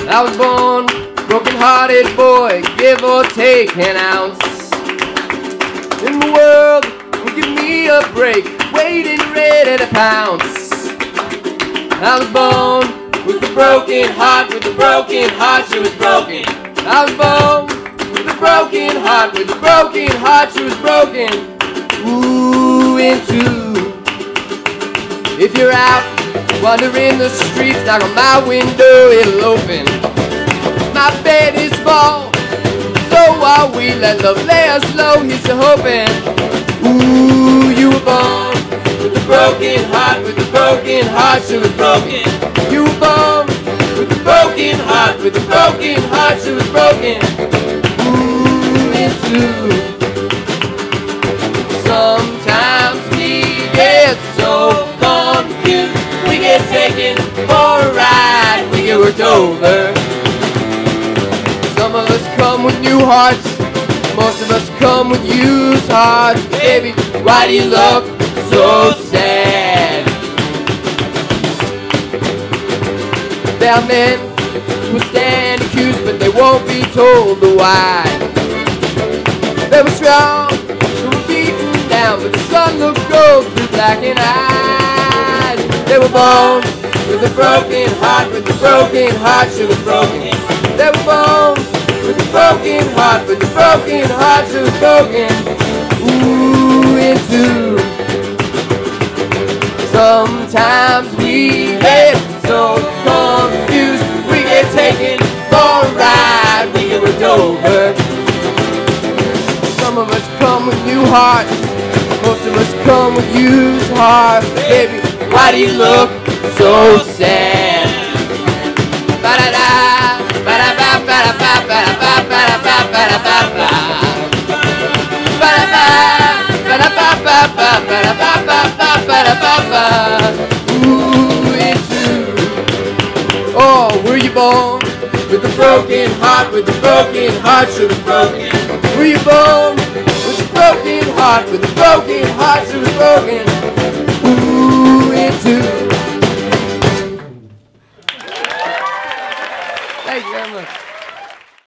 I was born broken-hearted boy, give or take an ounce. In the world would give me a break, waiting ready to pounce. I was born with a broken heart, with a broken heart, she was broken. I was born with a broken heart, with a broken heart, she was broken. Ooh, in two. If you're out wandering the streets, knock on my window, it'll open. My bed is small, so while we let love lay us low, here's to hoping. Ooh, you were born with a broken heart, with a broken heart, she was broken. You were born with a broken heart, with a broken heart, she was broken. Ooh, in two. Sometimes we get so confused, we get taken for a ride, we get worked over. Some of us come with new hearts, most of us come with used hearts. Baby, why do you look so sad? There are men who stand accused, but they won't be told the why. They were strong, they were beaten down, but the sun looked gold through blackened eyes. They were born with a broken heart, with a broken heart, she was broken. They were born with a broken heart, with a broken heart, she was broken. Ooh, in two. Sometimes we get so confused, we get taken for a ride, we get worked over. Some of us come with new hearts, most of us come with used hearts. Baby, why do you look so sad? Ba-da-da, ba-da-ba, ba-da-ba, ba-da-ba, ba-da-ba, ba-da-ba, ba-da-ba, ba-da-ba, ba-da-ba. Ooh, it's you. Oh, were you born with a broken heart, with a broken heart, she was broken? Were you born with a broken heart, with a broken heart, she was broken?